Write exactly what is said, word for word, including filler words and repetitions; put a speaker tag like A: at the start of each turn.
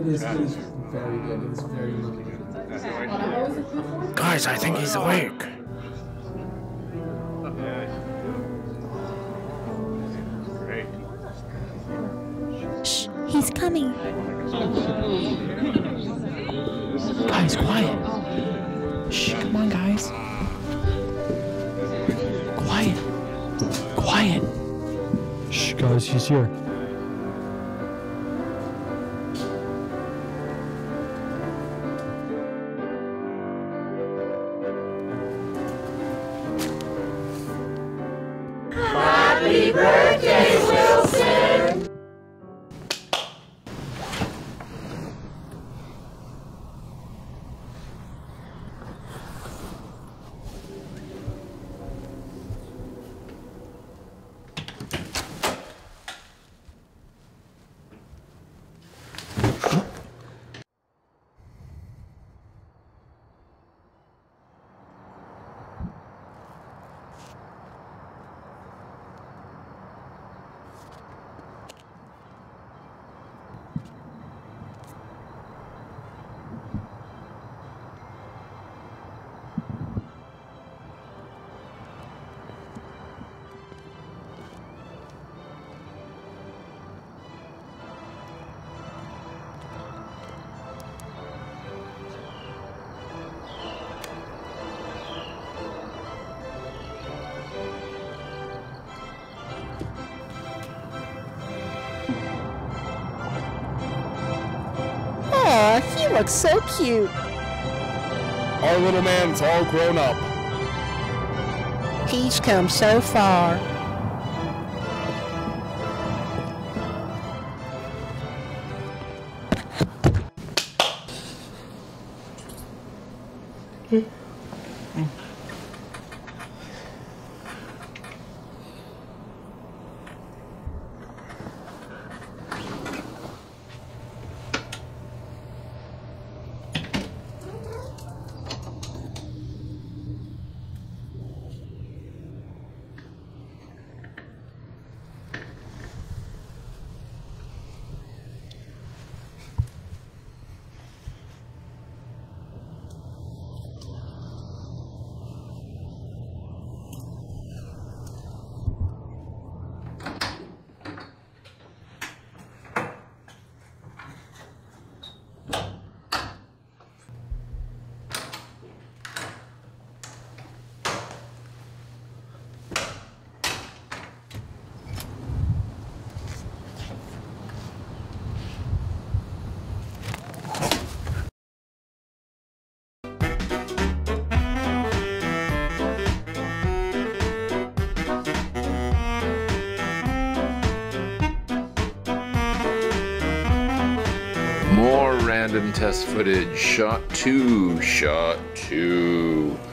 A: It is, it is very good. It is very limited.
B: Guys, I think he's awake.
C: Great.
D: Shh, he's coming.
B: Guys, quiet. Shh, come on, guys. Quiet. Quiet.
E: Shh, guys, he's here.
F: Happy birthday, Wilson!
D: Aw, he looks so cute.
G: Our little man's all grown up.
D: He's come so far.
H: More random test footage. Shot two. Shot two.